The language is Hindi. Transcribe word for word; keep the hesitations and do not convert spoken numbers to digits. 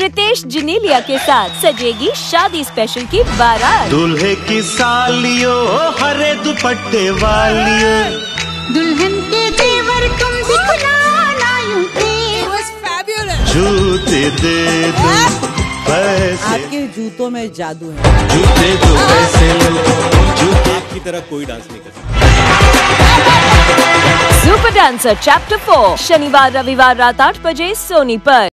रितेश जिनेलिया के साथ सजेगी शादी स्पेशल की बारात। दूल्हे की सालियों हरे दुपट्टे वालियों, दुल्हन के तेवर तुम दिखलाना यूं थे। जूते दे दो पैसे, आपके जूतों में जादू है। जूते दो पैसे जूते की तरह कोई डांस नहीं कर सकता। सुपर डांसर चैप्टर फोर शनिवार रविवार रात आठ बजे सोनी पर।